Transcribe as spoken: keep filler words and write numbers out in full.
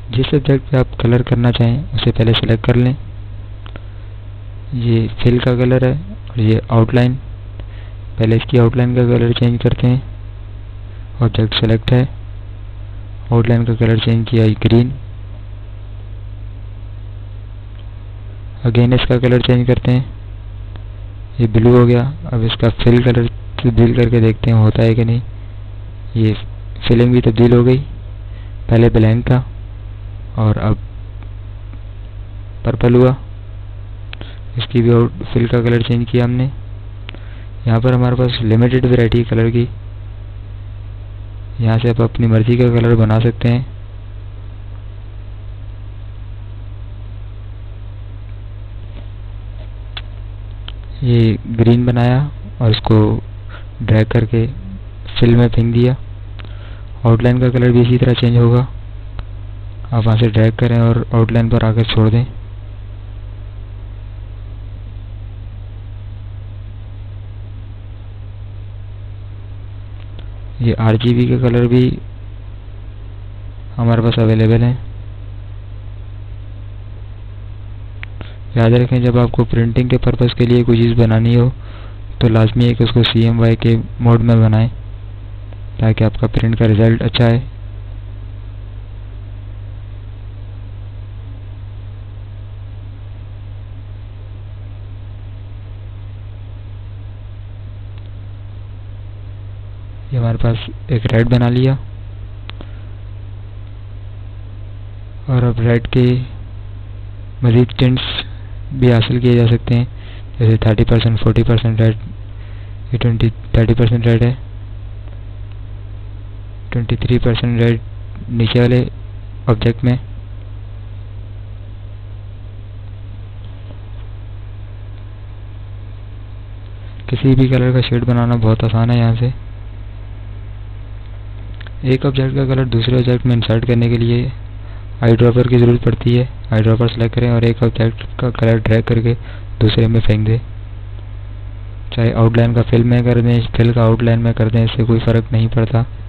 जिस ऑब्जेक्ट पे आप कलर करना चाहें उसे पहले सेलेक्ट कर लें। ये फिल का कलर है और ये आउटलाइन। पहले इसकी आउटलाइन का कलर चेंज करते हैं। ऑब्जेक्ट सेलेक्ट है, आउटलाइन का कलर चेंज किया ग्रीन। अगेन इसका कलर चेंज करते हैं, ये ब्लू हो गया। अब इसका फिल कलर तब्दील करके देखते हैं होता है कि नहीं। ये फिलिंग भी तब्दील हो गई, पहले ब्लैंक था और अब पर्पल हुआ। इसकी भी आउट फिल का कलर चेंज किया हमने। यहाँ पर हमारे पास लिमिटेड वैरायटी कलर की, यहाँ से आप अपनी मर्जी का कलर बना सकते हैं। ये ग्रीन बनाया और इसको ड्रैग करके फिल में फेंक दिया। आउटलाइन का कलर भी इसी तरह चेंज होगा। आप वहाँ से ड्रैग करें और आउटलाइन पर आकर छोड़ दें। ये आरजीबी के कलर भी हमारे पास अवेलेबल हैं। याद रखें, जब आपको प्रिंटिंग के पर्पस के लिए कोई चीज़ बनानी हो तो लाजमी है कि उसको सी एम वाई के मोड में बनाएं ताकि आपका प्रिंट का रिज़ल्ट अच्छा है। ये हमारे पास एक रेड बना लिया और अब रेड के मज़ीद टिंट्स भी हासिल किए जा सकते हैं, जैसे thirty percent, forty percent red. ये ट्वेंटी थर्टी परसेंट रेड है, ट्वेंटी थ्री परसेंट रेड नीचे वाले ऑब्जेक्ट में। किसी भी कलर का शेड बनाना बहुत आसान है। यहाँ से एक ऑब्जेक्ट का कलर दूसरे ऑब्जेक्ट में इंसर्ट करने के लिए आई ड्रॉपर की ज़रूरत पड़ती है। आई ड्रॉपर सेलेक्ट करें और एक ऑब्जेक्ट का कलर ड्रैग करके दूसरे में फेंक दें। चाहे आउटलाइन का फिल में कर दें, फिल का आउटलाइन में कर दें, इससे कोई फ़र्क नहीं पड़ता।